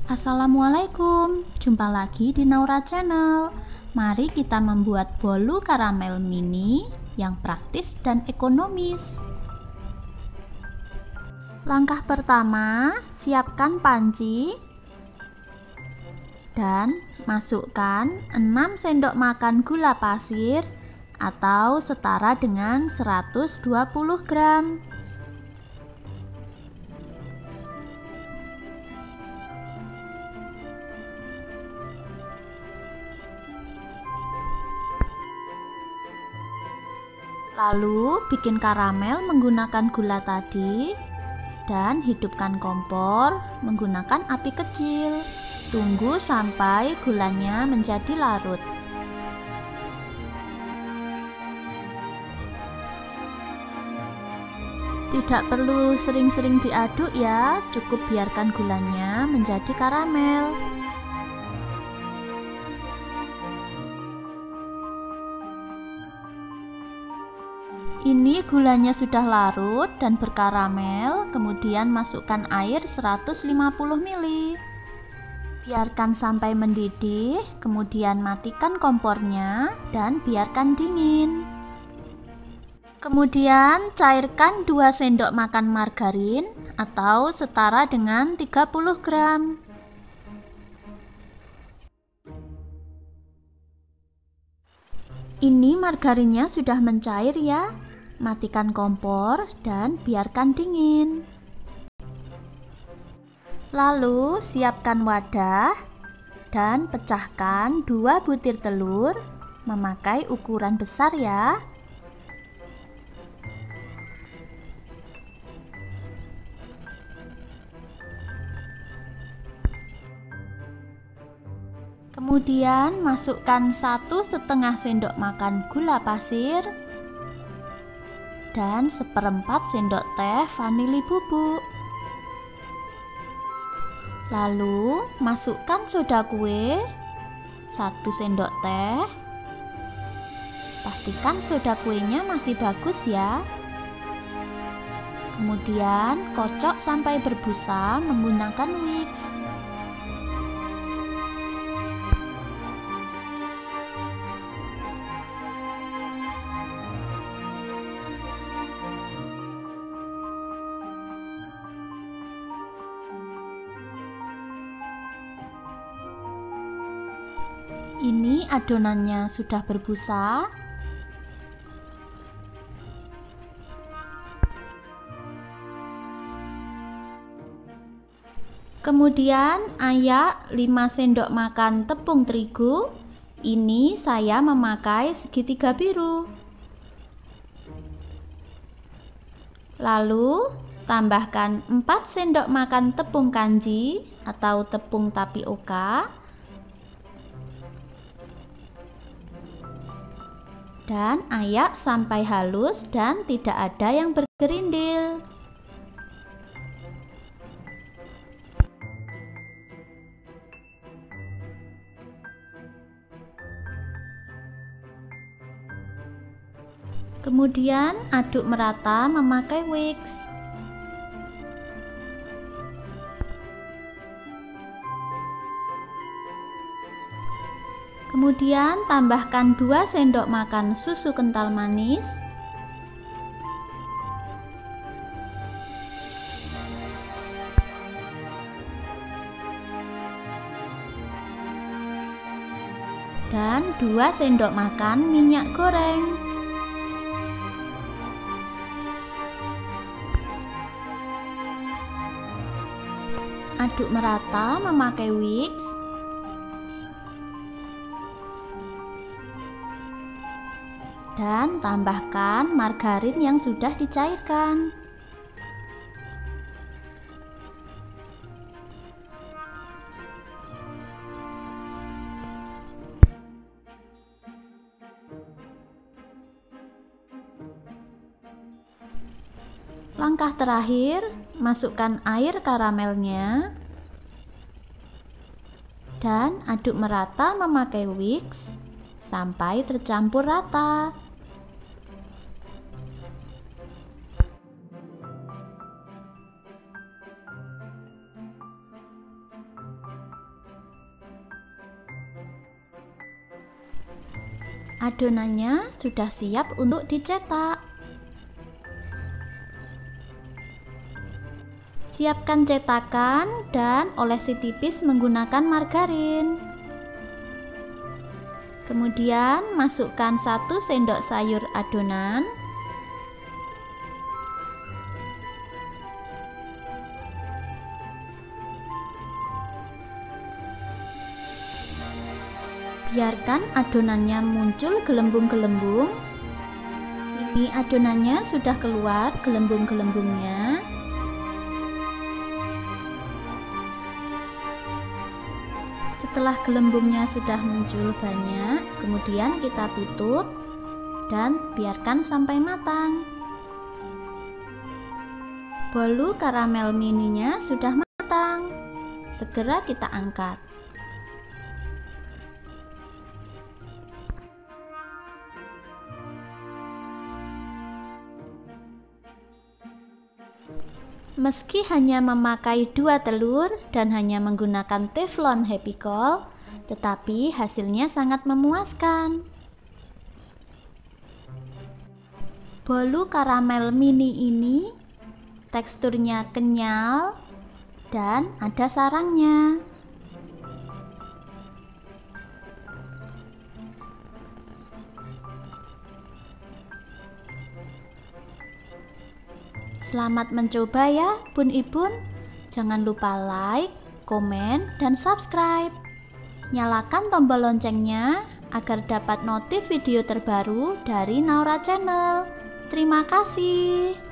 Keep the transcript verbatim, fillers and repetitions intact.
Assalamualaikum, jumpa lagi di Naura Channel. Mari kita membuat bolu karamel mini yang praktis dan ekonomis. Langkah pertama, siapkan panci dan masukkan enam sendok makan gula pasir atau setara dengan seratus dua puluh gram. Lalu bikin karamel menggunakan gula tadi dan hidupkan kompor menggunakan api kecil. Tunggu sampai gulanya menjadi larut. Tidak perlu sering-sering diaduk ya, cukup biarkan gulanya menjadi karamel. Ini gulanya sudah larut dan berkaramel, kemudian masukkan air seratus lima puluh mililiter. Biarkan sampai mendidih, kemudian matikan kompornya dan biarkan dingin. Kemudian cairkan dua sendok makan margarin atau setara dengan tiga puluh gram. Ini margarinnya sudah mencair ya. Matikan kompor dan biarkan dingin. Lalu siapkan wadah dan pecahkan dua butir telur memakai ukuran besar ya. Kemudian masukkan satu setengah sendok makan gula pasir dan seperempat sendok teh vanili bubuk. Lalu masukkan soda kue satu sendok teh. Pastikan soda kuenya masih bagus ya. Kemudian kocok sampai berbusa menggunakan whisk. Ini adonannya sudah berbusa. Kemudian ayak lima sendok makan tepung terigu. Ini saya memakai segitiga biru. Lalu tambahkan empat sendok makan tepung kanji atau tepung tapioka. Dan ayak sampai halus dan tidak ada yang bergerindil. Kemudian aduk merata memakai whisk. Kemudian tambahkan dua sendok makan susu kental manis. Dan dua sendok makan minyak goreng. Aduk merata memakai whisk. Dan tambahkan margarin yang sudah dicairkan. Langkah terakhir, masukkan air karamelnya dan aduk merata memakai whisk sampai tercampur rata. Adonannya sudah siap untuk dicetak. Siapkan cetakan dan olesi tipis menggunakan margarin. Kemudian masukkan satu sendok sayur adonan. Biarkan adonannya muncul gelembung-gelembung. Ini adonannya sudah keluar gelembung-gelembungnya. Setelah gelembungnya sudah muncul banyak, kemudian kita tutup dan biarkan sampai matang. Bolu karamel mininya sudah matang. Segera kita angkat. Meski hanya memakai dua telur dan hanya menggunakan teflon Happy Cool, tetapi hasilnya sangat memuaskan. Bolu karamel mini ini teksturnya kenyal dan ada sarangnya. Selamat mencoba ya Bun Ibun. Jangan lupa like, komen, dan subscribe. Nyalakan tombol loncengnya agar dapat notif video terbaru dari Naura Channel. Terima kasih.